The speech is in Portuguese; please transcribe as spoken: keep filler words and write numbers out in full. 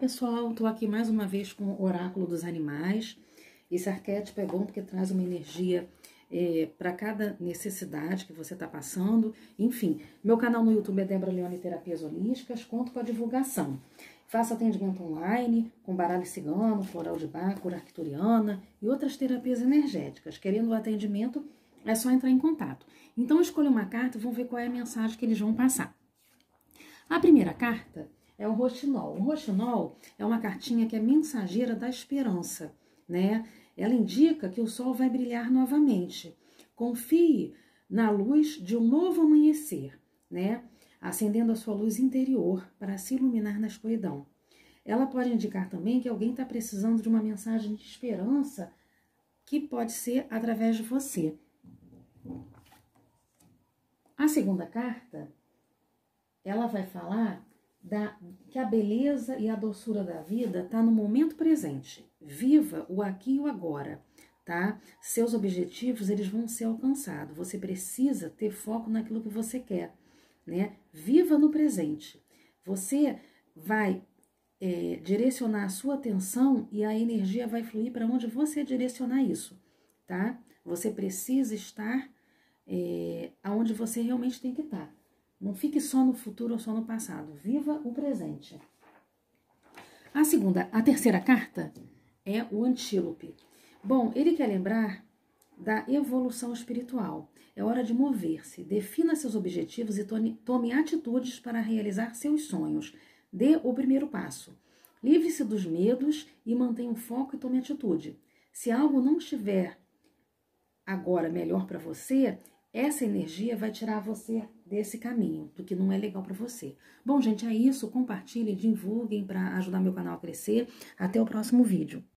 pessoal, estou aqui mais uma vez com o Oráculo dos Animais. Esse arquétipo é bom porque traz uma energia é, para cada necessidade que você está passando. Enfim, meu canal no YouTube é Débora Leone Terapias Holísticas, conto com a divulgação. Faço atendimento online com baralho cigano, floral de Bach, cura arcturiana e outras terapias energéticas. Querendo o atendimento, é só entrar em contato. Então, escolha uma carta e vamos ver qual é a mensagem que eles vão passar. A primeira carta é o roxinol. O roxinol é uma cartinha que é mensageira da esperança, né? Ela indica que o sol vai brilhar novamente. Confie na luz de um novo amanhecer, né? Acendendo a sua luz interior para se iluminar na escuridão. Ela pode indicar também que alguém está precisando de uma mensagem de esperança que pode ser através de você. A segunda carta, ela vai falar da, que a beleza e a doçura da vida está no momento presente. Viva o aqui e o agora, tá? Seus objetivos, eles vão ser alcançados. Você precisa ter foco naquilo que você quer, né? Viva no presente. Você vai é, direcionar a sua atenção e a energia vai fluir para onde você direcionar isso, tá? Você precisa estar é, aonde você realmente tem que estar. Não fique só no futuro ou só no passado. Viva o presente. A segunda, a terceira carta é o antílope. Bom, ele quer lembrar da evolução espiritual. É hora de mover-se. Defina seus objetivos e tome, tome atitudes para realizar seus sonhos. Dê o primeiro passo. Livre-se dos medos e mantenha o foco e tome atitude. Se algo não estiver agora melhor para você, essa energia vai tirar você desse caminho, do que não é legal para você. Bom, gente, é isso. Compartilhem, divulguem para ajudar meu canal a crescer. Até o próximo vídeo.